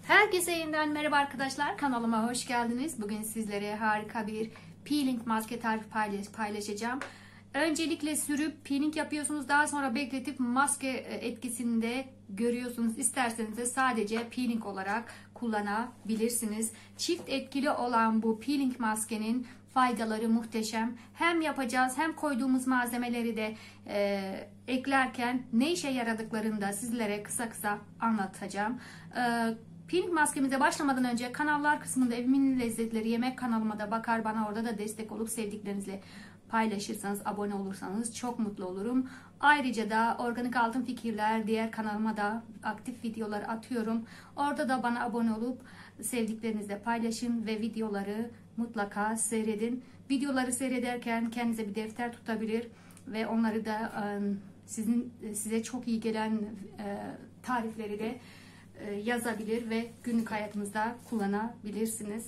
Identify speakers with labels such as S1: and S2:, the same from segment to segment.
S1: Herkese yeniden merhaba arkadaşlar. Kanalıma hoş geldiniz. Bugün sizlere harika bir peeling maske tarifi paylaşacağım. Öncelikle sürüp peeling yapıyorsunuz. Daha sonra bekletip maske etkisini de görüyorsunuz. İsterseniz de sadece peeling olarak kullanabilirsiniz. Çift etkili olan bu peeling maskenin faydaları muhteşem. Hem yapacağız hem koyduğumuz malzemeleri de eklerken ne işe yaradıklarını da sizlere kısa anlatacağım. Peeling maskemize başlamadan önce kanallar kısmında Evimin Lezzetleri yemek kanalıma da bakar, bana orada da destek olup sevdiklerinizle paylaşırsanız, abone olursanız çok mutlu olurum. Ayrıca da Organik Altın Fikirler diğer kanalıma da aktif videolar atıyorum. Orada da bana abone olup sevdiklerinizle paylaşın ve videoları mutlaka seyredin. Videoları seyrederken kendinize bir defter tutabilir ve onları da size çok iyi gelen tarifleri de yazabilir ve günlük hayatınızda kullanabilirsiniz.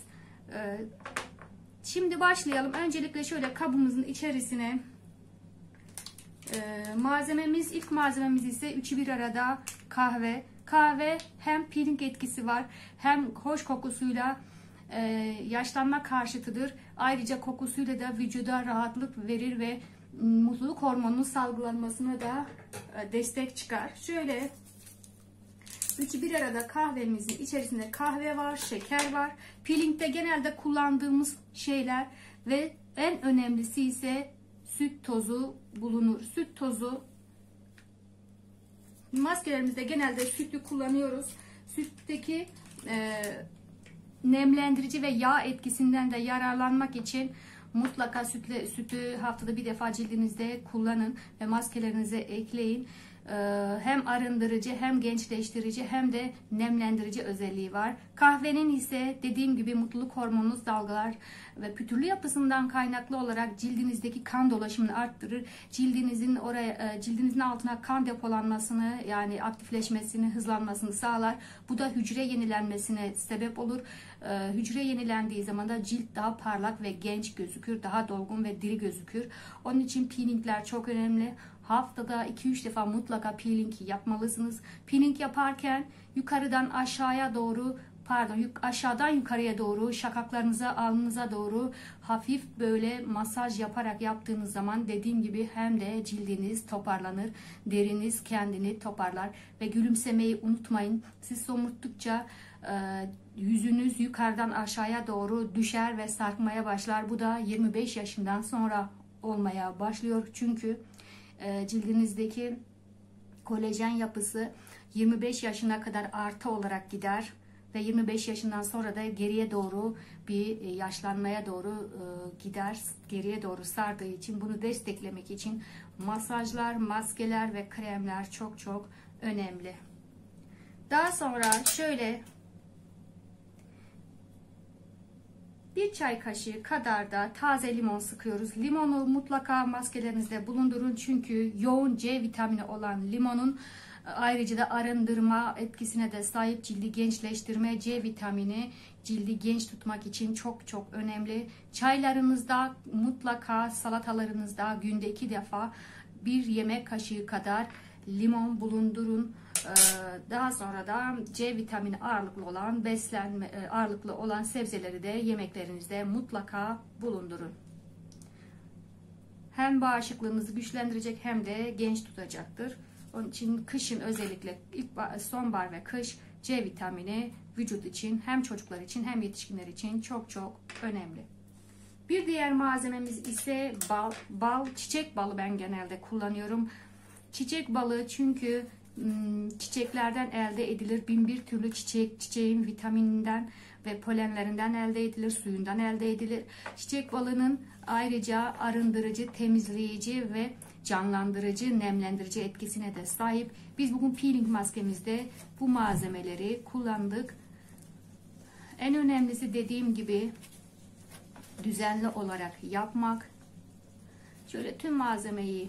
S1: Şimdi başlayalım. Öncelikle şöyle kabımızın içerisine ilk malzememiz ise üçü bir arada kahve. Kahve hem peeling etkisi var hem hoş kokusuyla yaşlanma karşıtıdır. Ayrıca kokusuyla da vücuda rahatlık verir ve mutluluk hormonunun salgılanmasına da destek çıkar. Şöyle üçü bir arada kahvemizin içerisinde kahve var, şeker var. Peeling'de genelde kullandığımız şeyler ve en önemlisi ise süt tozu bulunur. Süt tozu maskelerimizde genelde sütlü kullanıyoruz. Sütteki nemlendirici ve yağ etkisinden de yararlanmak için mutlaka sütü haftada bir defa cildinizde kullanın ve maskelerinize ekleyin. Hem arındırıcı hem gençleştirici hem de nemlendirici özelliği var. Kahvenin ise dediğim gibi mutluluk hormonunu salgılar ve pütürlü yapısından kaynaklı olarak cildinizdeki kan dolaşımını arttırır. Cildinizin altına kan depolanmasını, yani aktifleşmesini, hızlanmasını sağlar. Bu da hücre yenilenmesine sebep olur. Hücre yenilendiği zaman da cilt daha parlak ve genç gözükür, daha dolgun ve diri gözükür. Onun için peelingler çok önemli. Haftada 2-3 defa mutlaka peeling yapmalısınız. Peeling yaparken yukarıdan aşağıya doğru, aşağıdan yukarıya doğru, şakaklarınıza, alnınıza doğru hafif böyle masaj yaparak yaptığınız zaman dediğim gibi hem de cildiniz toparlanır, deriniz kendini toparlar ve gülümsemeyi unutmayın. Siz somurttukça yüzünüz yukarıdan aşağıya doğru düşer ve sarkmaya başlar. Bu da 25 yaşından sonra olmaya başlıyor. Çünkü cildinizdeki kolajen yapısı 25 yaşına kadar artı olarak gider ve 25 yaşından sonra da geriye doğru bir yaşlanmaya doğru gider. Geriye doğru sardığı için bunu desteklemek için masajlar, maskeler ve kremler çok önemli. Daha sonra şöyle bir çay kaşığı kadar da taze limon sıkıyoruz. Limonu mutlaka maskelerinizde bulundurun. Çünkü yoğun C vitamini olan limonun ayrıca da arındırma etkisine de sahip, cildi gençleştirme, C vitamini cildi genç tutmak için çok önemli. Çaylarınızda mutlaka, salatalarınızda günde 2 defa bir yemek kaşığı kadar limon bulundurun. Daha sonra da C vitamini ağırlıklı olan sebzeleri de yemeklerinizde mutlaka bulundurun. Hem bağışıklığınızı güçlendirecek hem de genç tutacaktır. Onun için kışın, özellikle sonbahar ve kış, C vitamini vücut için hem çocuklar için hem yetişkinler için çok önemli. Bir diğer malzememiz ise bal. Çiçek balı ben genelde kullanıyorum. Çiçek balı çünkü çiçeklerden elde edilir. Bin bir türlü çiçeğin vitamininden ve polenlerinden elde edilir, suyundan elde edilir. Çiçek balının ayrıca arındırıcı, temizleyici ve canlandırıcı, nemlendirici etkisine de sahip. Biz bugün peeling maskemizde bu malzemeleri kullandık. En önemlisi dediğim gibi düzenli olarak yapmak. Şöyle tüm malzemeyi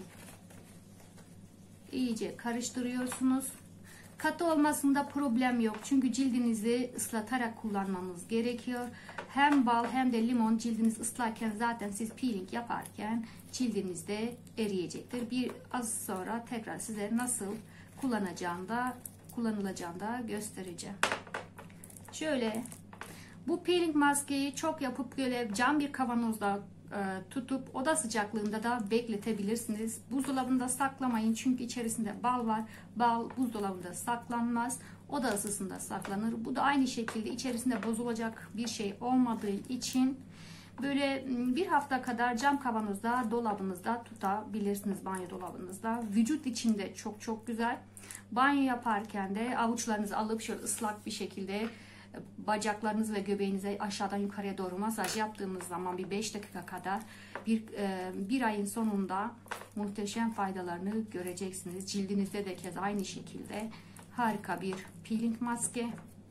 S1: iyice karıştırıyorsunuz. Katı olmasında problem yok. Çünkü cildinizi ıslatarak kullanmanız gerekiyor. Hem bal hem de limon cildiniz ıslarken zaten siz peeling yaparken cildinizde eriyecektir. Az sonra tekrar size nasıl kullanılacağını da göstereceğim. Şöyle bu peeling maskeyi çok yapıp böyle cam bir kavanozda tutup oda sıcaklığında da bekletebilirsiniz. Buzdolabında saklamayın çünkü içerisinde bal var. Bal buzdolabında saklanmaz. Oda ısısında saklanır. Bu da aynı şekilde içerisinde bozulacak bir şey olmadığı için böyle bir hafta kadar cam kavanozda dolabınızda tutabilirsiniz, banyo dolabınızda. Vücut için de çok çok güzel. Banyo yaparken de avuçlarınızı alıp şöyle ıslak bir şekilde bacaklarınız ve göbeğinize aşağıdan yukarıya doğru masaj yaptığımız zaman bir 5 dakika kadar bir ayın sonunda muhteşem faydalarını göreceksiniz. Cildinizde de kez aynı şekilde harika bir peeling maske.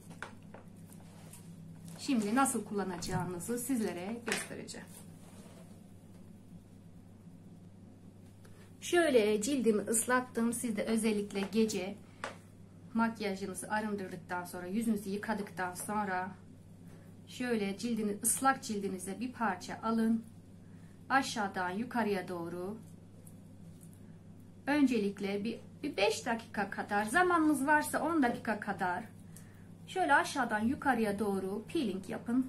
S1: Şimdi nasıl kullanacağınızı sizlere göstereceğim. Şöyle cildimi ıslattım. Siz de özellikle gece makyajınızı arındırdıktan sonra, yüzünüzü yıkadıktan sonra şöyle ıslak cildinize bir parça alın. Aşağıdan yukarıya doğru öncelikle bir 5 dakika kadar, zamanınız varsa 10 dakika kadar şöyle aşağıdan yukarıya doğru peeling yapın.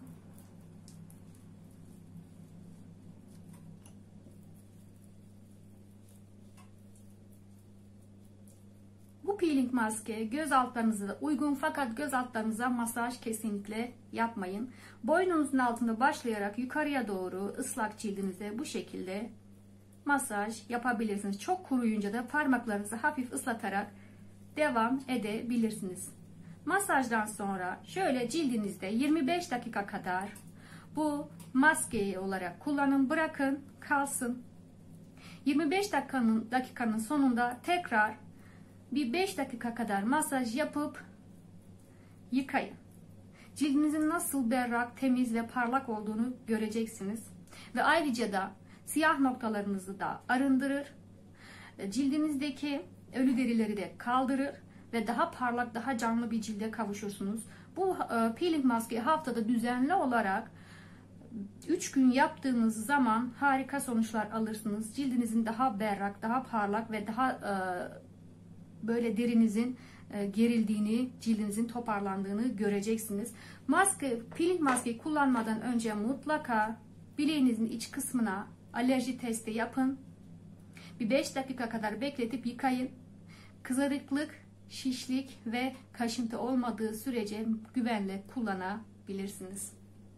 S1: Bu peeling maske göz altlarınıza da uygun, fakat göz altlarınıza masaj kesinlikle yapmayın. Boynunuzun altında başlayarak yukarıya doğru ıslak cildinize bu şekilde masaj yapabilirsiniz. Çok kuruyunca da parmaklarınızı hafif ıslatarak devam edebilirsiniz. Masajdan sonra şöyle cildinizde 25 dakika kadar bu maskeyi olarak kullanın, bırakın kalsın. 25 dakikanın sonunda tekrar bir 5 dakika kadar masaj yapıp yıkayın. Cildinizin nasıl berrak, temiz ve parlak olduğunu göreceksiniz. Ve ayrıca da siyah noktalarınızı da arındırır. Cildinizdeki ölü derileri de kaldırır ve daha parlak, daha canlı bir cilde kavuşursunuz. Bu peeling maskeyi haftada düzenli olarak 3 gün yaptığınız zaman harika sonuçlar alırsınız. Cildinizin daha berrak, daha parlak ve daha böyle derinizin gerildiğini, cildinizin toparlandığını göreceksiniz. Peeling maskeyi kullanmadan önce mutlaka bileğinizin iç kısmına alerji testi yapın. Bir 5 dakika kadar bekletip yıkayın. Kızarıklık, şişlik ve kaşıntı olmadığı sürece güvenle kullanabilirsiniz.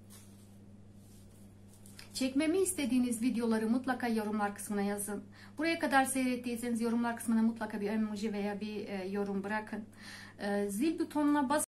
S1: Çekmemi istediğiniz videoları mutlaka yorumlar kısmına yazın. Buraya kadar seyrettiyseniz yorumlar kısmına mutlaka bir emoji veya bir yorum bırakın. Zil butonuna basın.